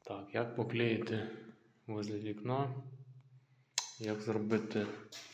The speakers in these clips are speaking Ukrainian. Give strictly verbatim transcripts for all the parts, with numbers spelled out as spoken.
Так, як поклеїти возле вікна, як зробити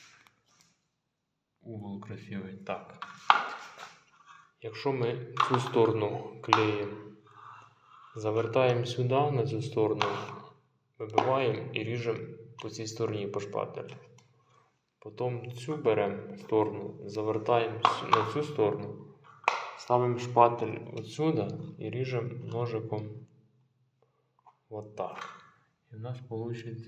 угол красивий. Так, якщо ми цю сторону клеїмо, завертаємо сюди, на цю сторону, вибиваємо і ріжемо по цій стороні по шпателю. Потім цю беремо сторону, завертаємо на цю сторону, ставимо шпатель отсюди і ріжемо ножиком от так. І в нас вийде,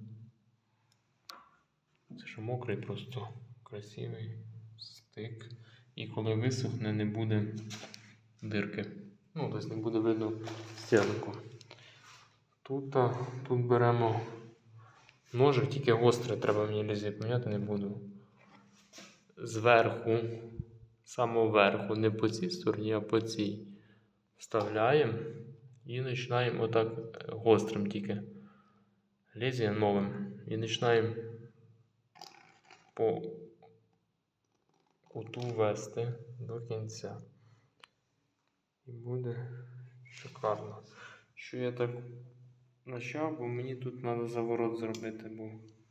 це ще мокрий, просто красивий стик. І коли висохне, не буде дирки. Ну, тобто не буде видно стінку. Тут, тут беремо ножик, тільки гострий треба мені лізе, поміняти не буду. Зверху, самого верху, не по цій стороні, а по цій. Вставляємо і починаємо отак гострим тільки. Лезвієм новим. І починаємо по куту вести до кінця. І буде шикарно. Що я так почав, бо мені тут треба заворот зробити, бо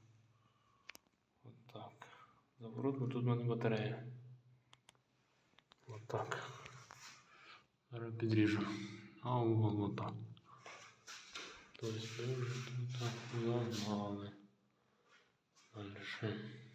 отак. Заворот, бо тут в мене батарея. Отак. Зараз підріжу. А угол отак. Тобто ми вже тут загнали. Дальше.